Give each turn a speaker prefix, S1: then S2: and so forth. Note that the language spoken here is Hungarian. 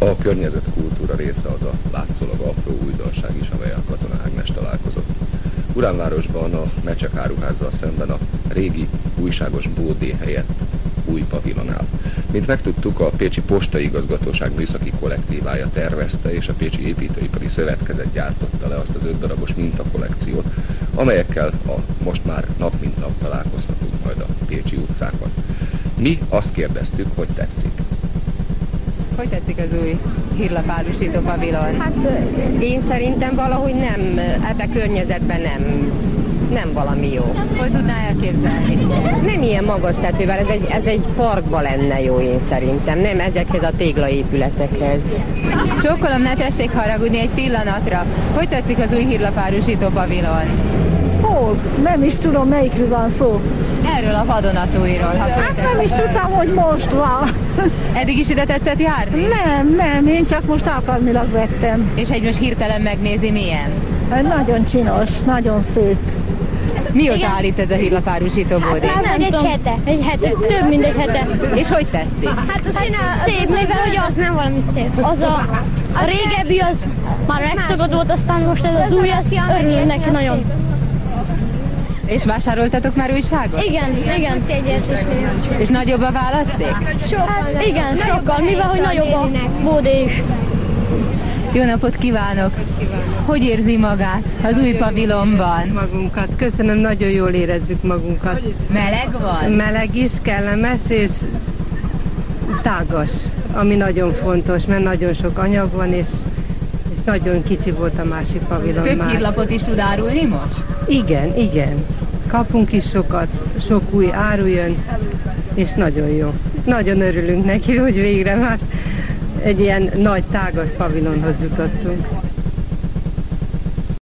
S1: A környezetkultúra része az a látszólag apró újdonság is, amelyen Katona Ágnes találkozott. Uránvárosban a Mecsek áruházzal szemben a régi újságos bódé helyett új pavilon áll. Mint megtudtuk, a Pécsi Postai Igazgatóság műszaki kollektívája tervezte, és a Pécsi Építőipari Szövetkezet gyártotta le azt az 5 darabos mintakollekciót, amelyekkel most már nap mint nap találkozhatunk majd a pécsi utcákon. Mi azt kérdeztük, hogy tetszik.
S2: Hogy tetszik az új hírlapárusító pavilon?
S3: Hát én szerintem valahogy nem, ebbe környezetben nem valami jó.
S2: Hogy tudná elképzelni?
S3: Nem ilyen magas tetővel, ez egy parkban lenne jó, én szerintem, nem ezekhez a téglaépületekhez.
S2: Csókolom, ne tessék haragudni egy pillanatra. Hogy tetszik az új hírlapárusító pavilon?
S4: Ó, nem is tudom, melyikről van szó.
S2: Erről a vadonatújról.
S4: Hát nem is tudtam, hogy most van.
S2: Eddig is ide tetszett járni?
S4: Nem, én csak most alkalmilag vettem.
S2: És egy most hirtelen megnézi, milyen?
S4: Nagyon csinos, nagyon szép.
S2: Mióta áll itt ez a hírlapárusító bódé?
S5: Hát egy hete, több mint egy hete.
S2: És hogy tetszik?
S5: Hát szép, mivel hogy az nem valami szép. Az a régebbi az már megszokott volt, aztán most ez az új, az örülünk neki nagyon.
S2: És vásároltatok már újságot?
S5: Igen.
S2: És nagyobb a választék?
S5: Hát igen, sokkal, mivel hogy nagyobb a bódé is.
S2: Jó napot kívánok! Hogy érzi magát az új pavilonban?
S6: Magunkat. Köszönöm, nagyon jól érezzük magunkat.
S2: Meleg van?
S6: Meleg is, kellemes és tágas, ami nagyon fontos, mert nagyon sok anyag van, és nagyon kicsi volt a másik pavilon
S2: Több
S6: már.
S2: hírlapot is tud árulni most?
S6: Igen. Kapunk is sokat, sok új áru jön, és nagyon jó. Nagyon örülünk neki, hogy végre már egy ilyen nagy, tágas pavilonhoz jutottunk.